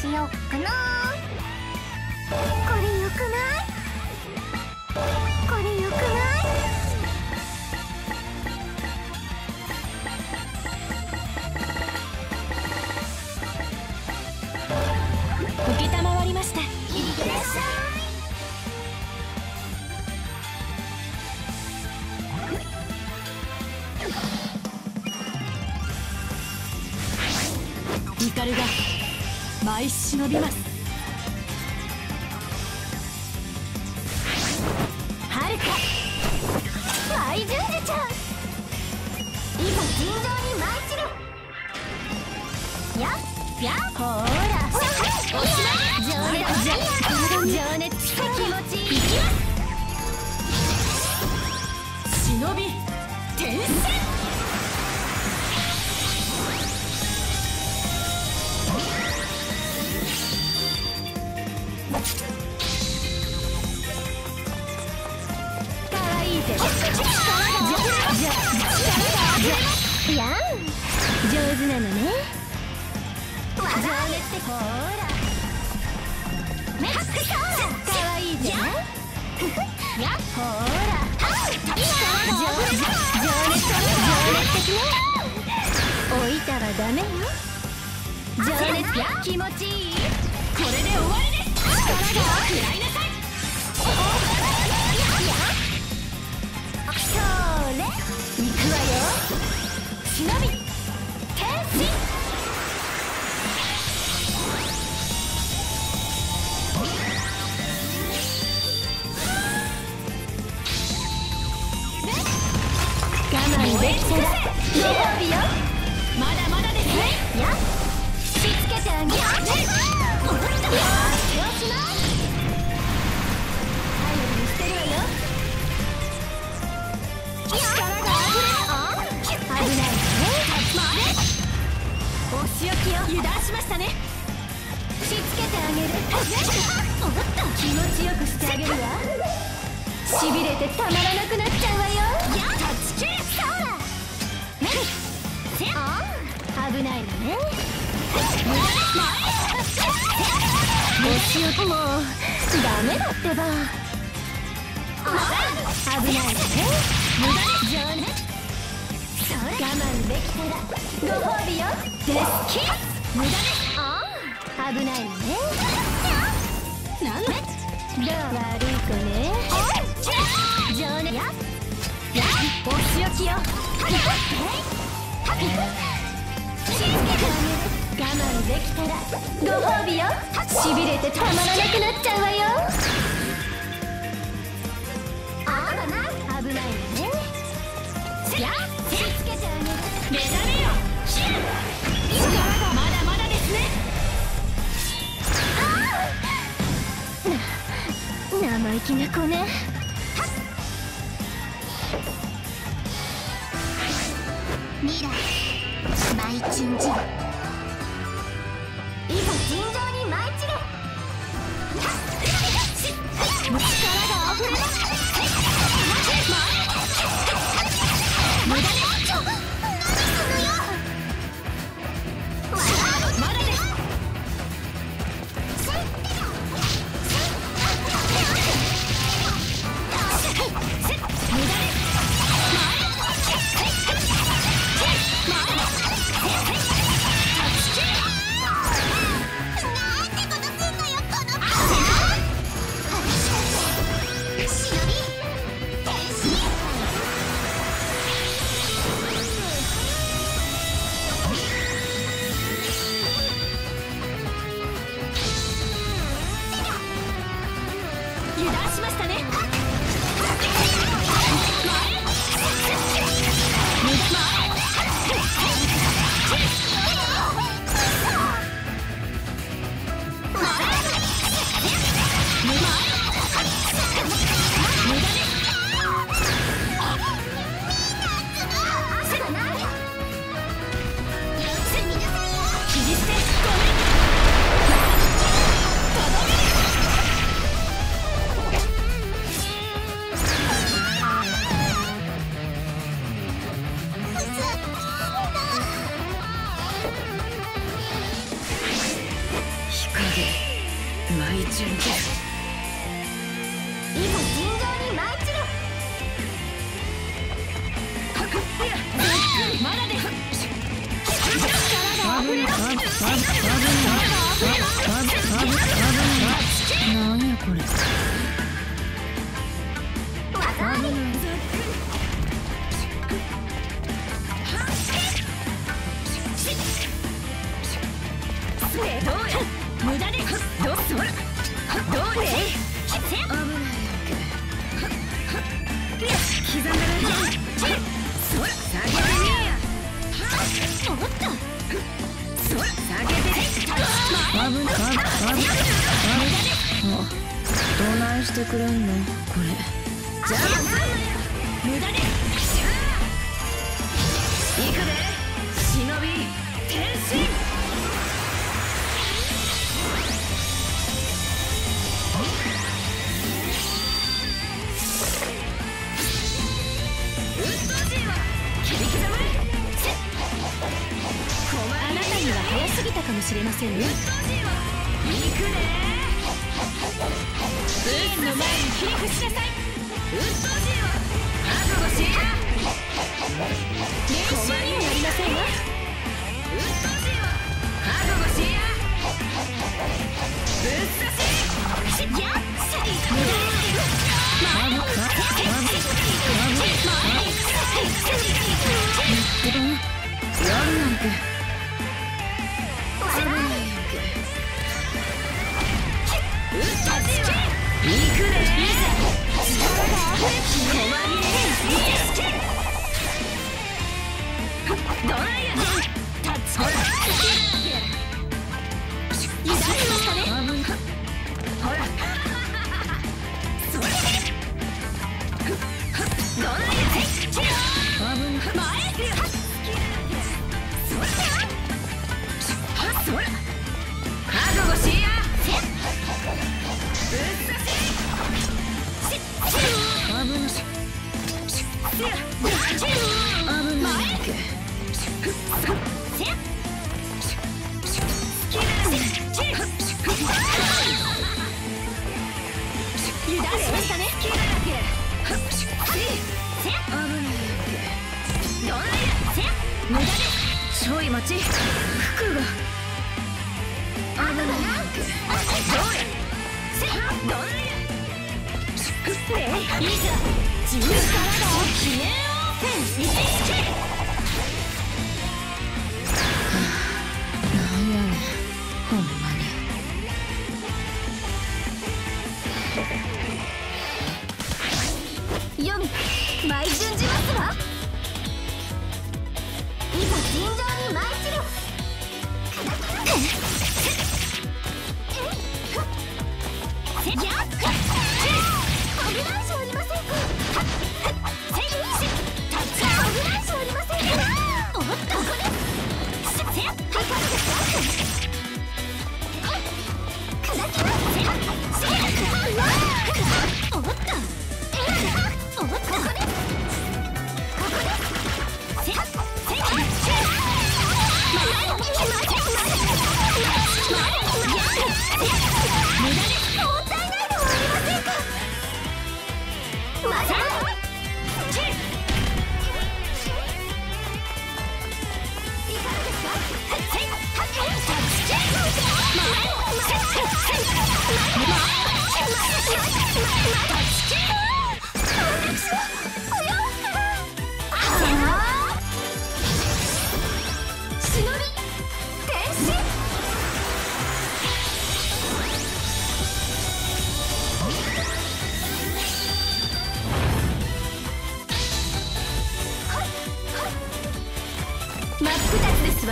しよっかな。これよくない？これよくない？ 承りました。いってらっしゃい。イカルが舞い忍びます。はるか舞い順次ちゃん、今尋常に舞い散る。やっやっほーらおしまい。情熱気持ちいきます。 忍び転戦。 かわいいぜ。やん上手なのね。情熱的ほーらメックソーラかわいいじゃん。やっほーら情熱的ね。置いたらダメよ。情熱や気持ちいい。 これで終わりです。力が食らいなさい。 それ行くわよ。忍び天使。我慢できたらご褒美よ。 まだまだですね。 やっしつけてあげる。おっとよしない頼りにしてるわよ。力が危ないね。 お仕置きを油断しましたね。 しつけてあげる。気持ちよくしてあげるわ。しびれてたまらなくなっちゃうわよ。 やっタッチキーそうだ危ないのね。お仕置きもダメだってば。危ないのね。無駄ね。情熱我慢できたらご褒美よ。デスキス無駄ね。危ないのね。 なんでどう悪い子ね。情熱やお仕置きよ。しつけてあげる。我慢できたらご褒美よ。しびれてたまらなくなっちゃうわよ。危ないのね。やしつけてあげる。 目覚めよ。まだまだですね。 生意気な子ね。未来舞い順次、いざ尋常に舞い散る。力があふれます。無駄ね。何するよ。 まだです。無駄です。 こ舞順じゃ。 いざ尋常に舞い散る。 まだです。 なんやこれ。 無駄です。どうで？刻んだな。そら下げてみや。おっと。そら下げて。 どないしてくれんのこれ。 じゃあ無駄です。行くで。忍び転身。 あなたには早すぎたかもしれませんね。 行くね。ブースの前にキープしなさい。うっとうしいわ。覚悟しや。 練習にもなりませんわ。 うっとうしいわ。覚悟しや。ぶっ刺し。やっしゃい。 やるなんて。 行くね。どないや。タッチ。ほら。 油断しましたね。 ほら。それ。どないや。前。そら。覚悟しや。ぶっ刺し。 油断しましたね。 無駄です。ちょい待ち。服が。どうや。どないや。 いざ自由からだ。記念オープン。なんやねんほんまに。よみ舞い順じますわ。いざ尋常に舞い散る。やっ危ないじゃありませんか。危ないじゃありませんか。おっとこれ。いかがですか。砕きます。おっと。おっとここで。真っ二つですわ。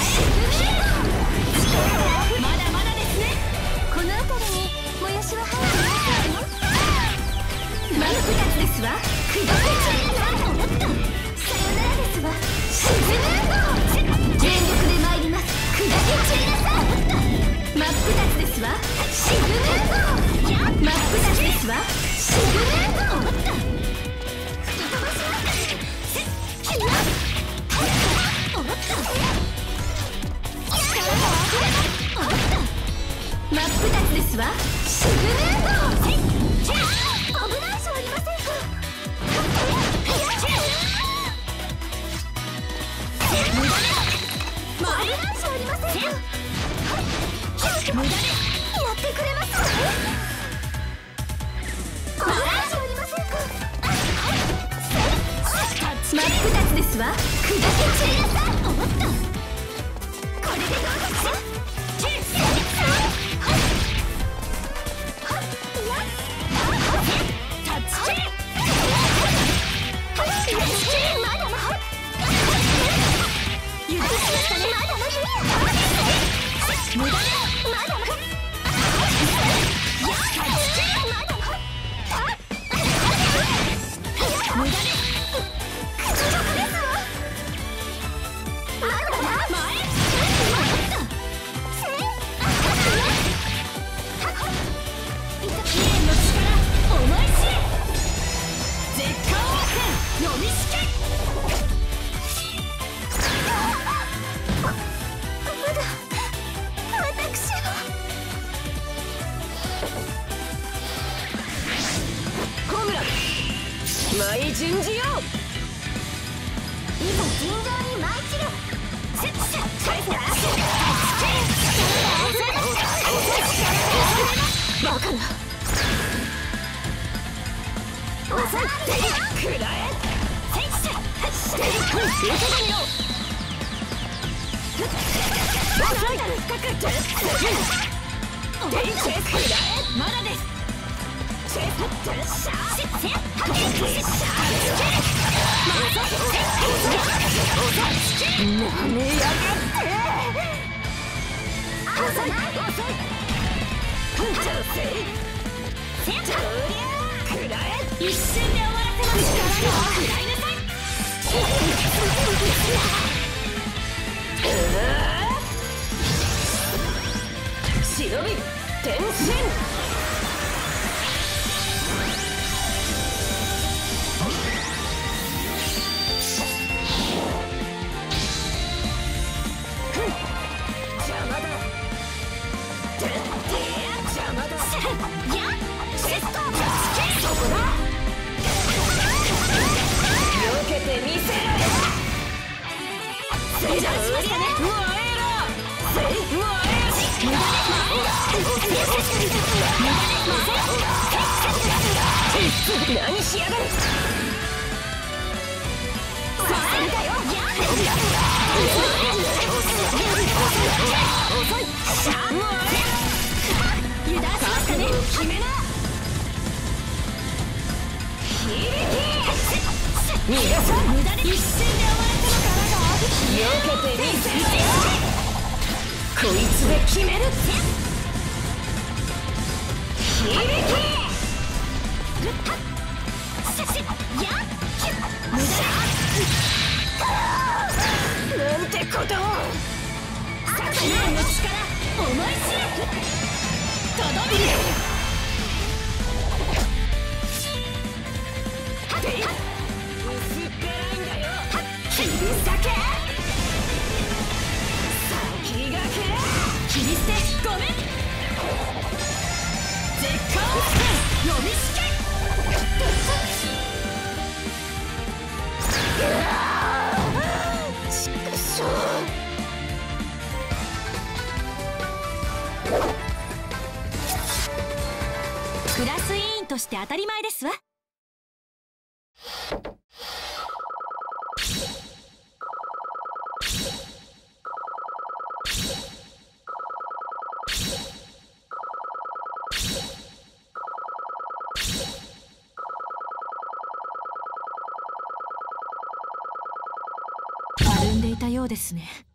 まだまだですね。この辺りにもやしは入ってますよ。真っ二つですわ。くどけちゃいなさい。おっと。さよならですわ。沈む。全力で参ります。くどけちゃいなさい。おっと。真っ二つですわ。沈む。真っ二つですわ。沈む。おっと。 真っ二つですわ。シグネード。危ないじゃありませんか。無駄でやってくれますか。真っ二つですわ。砕け散りなさい。おっと、これでどうだ。 舞順次よ。 いざ尋常に舞い散る。バカな。遅い。くらえ。 まだです。一瞬で終わらせます。食らいなさい。忍び転身。何しやがる。油断しましたね。決めな。逃がさん。無駄で一瞬で終わらせるからが。避けてみせろ。こいつで決める。なんてことを。サタナーの力思い知れ。とどめる。薄っぺらいんだよ。切り裂け。先駆け。切り捨て。ごめん。絶好の呼びつけ。クラス委員として当たり前ですわ。たようですね。